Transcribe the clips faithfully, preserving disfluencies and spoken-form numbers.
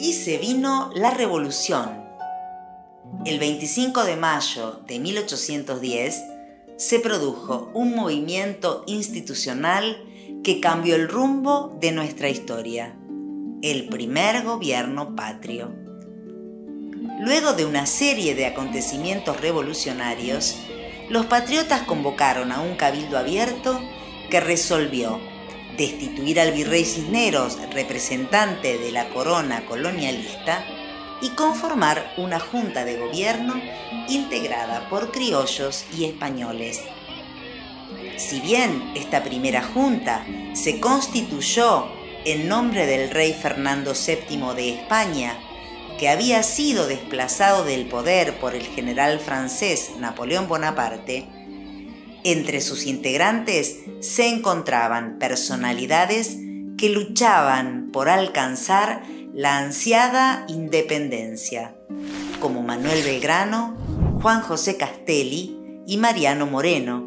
así se vino la Revolución. El veinticinco de mayo de mil ochocientos diez se produjo un movimiento institucional que cambió el rumbo de nuestra historia, el primer gobierno patrio. Luego de una serie de acontecimientos revolucionarios, los patriotas convocaron a un cabildo abierto que resolvió destituir al virrey Cisneros, representante de la corona colonialista, y conformar una junta de gobierno integrada por criollos y españoles. Si bien esta primera junta se constituyó en nombre del rey Fernando séptimo de España, que había sido desplazado del poder por el general francés Napoleón Bonaparte, entre sus integrantes se encontraban personalidades que luchaban por alcanzar la ansiada independencia, como Manuel Belgrano, Juan José Castelli y Mariano Moreno.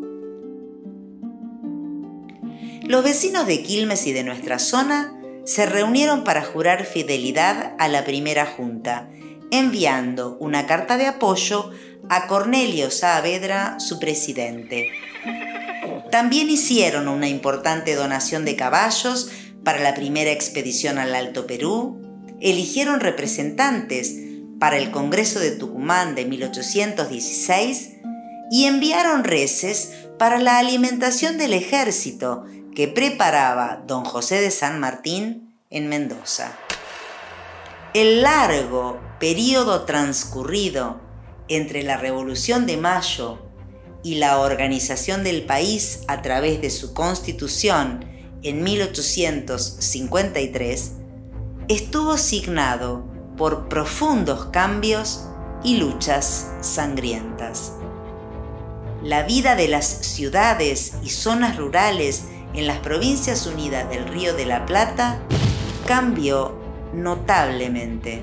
Los vecinos de Quilmes y de nuestra zona se reunieron para jurar fidelidad a la primera junta, enviando una carta de apoyo a Cornelio Saavedra, su presidente. También hicieron una importante donación de caballos para la primera expedición al Alto Perú, eligieron representantes para el Congreso de Tucumán de mil ochocientos dieciséis y enviaron reses para la alimentación del ejército que preparaba don José de San Martín en Mendoza. El largo período transcurrido entre la Revolución de Mayo y la organización del país a través de su constitución en mil ochocientos cincuenta y tres estuvo signado por profundos cambios y luchas sangrientas. La vida de las ciudades y zonas rurales en las Provincias Unidas del Río de la Plata cambió notablemente.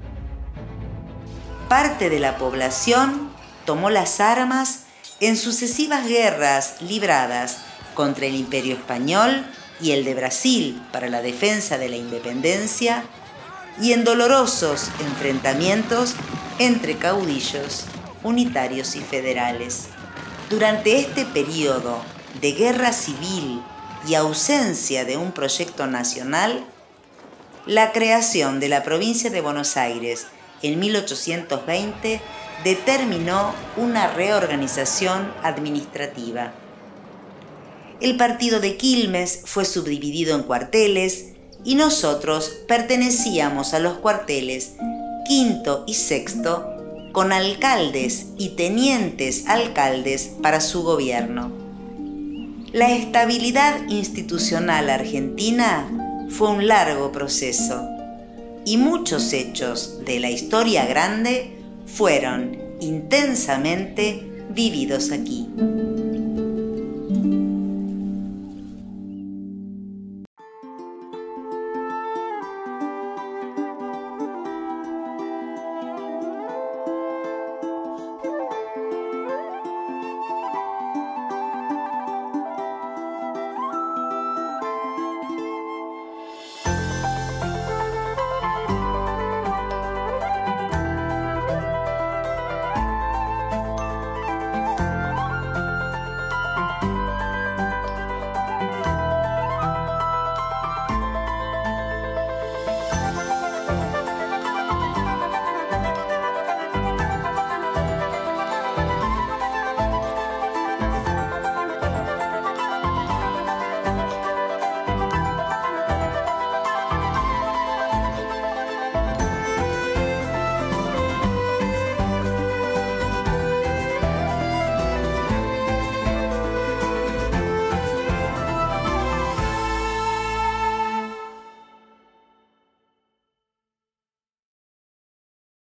Parte de la población tomó las armas en sucesivas guerras libradas contra el Imperio Español y el de Brasil para la defensa de la independencia y en dolorosos enfrentamientos entre caudillos unitarios y federales. Durante este periodo de guerra civil y ausencia de un proyecto nacional, la creación de la provincia de Buenos Aires en mil ochocientos veinte determinó una reorganización administrativa. El partido de Quilmes fue subdividido en cuarteles y nosotros pertenecíamos a los cuarteles quinto y sexto con alcaldes y tenientes alcaldes para su gobierno. La estabilidad institucional argentina fue un largo proceso y muchos hechos de la historia grande fueron intensamente vividos aquí.